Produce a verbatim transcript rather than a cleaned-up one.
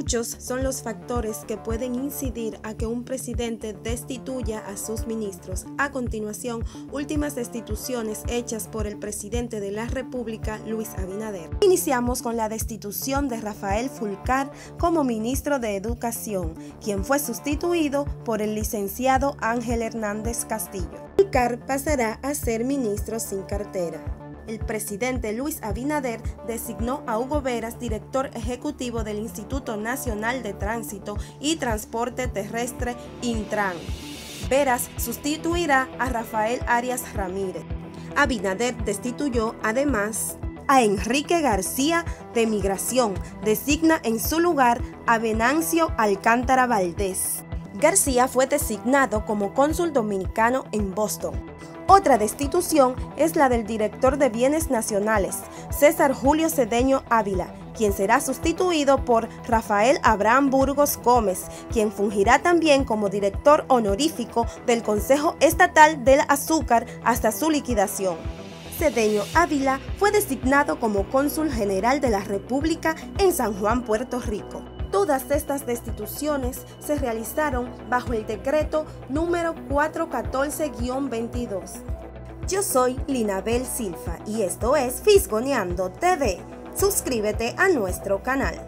Muchos son los factores que pueden incidir a que un presidente destituya a sus ministros. A continuación, últimas destituciones hechas por el presidente de la República, Luis Abinader. Iniciamos con la destitución de Rafael Fulcar como ministro de Educación, quien fue sustituido por el licenciado Ángel Hernández Castillo. Fulcar pasará a ser ministro sin cartera. El presidente Luis Abinader designó a Hugo Veras director ejecutivo del Instituto Nacional de Tránsito y Transporte Terrestre, Intran. Veras sustituirá a Rafael Arias Ramírez. Abinader destituyó además a Enrique García de Migración, designa en su lugar a Venancio Alcántara Valdés. García fue designado como cónsul dominicano en Boston. Otra destitución es la del director de Bienes Nacionales, César Julio Cedeño Ávila, quien será sustituido por Rafael Abraham Burgos Gómez, quien fungirá también como director honorífico del Consejo Estatal del Azúcar hasta su liquidación. Cedeño Ávila fue designado como cónsul general de la República en San Juan, Puerto Rico. Todas estas destituciones se realizaron bajo el decreto número cuatrocientos catorce guión veintidós. Yo soy Linabel Silva y esto es Fisgoneando T V. Suscríbete a nuestro canal.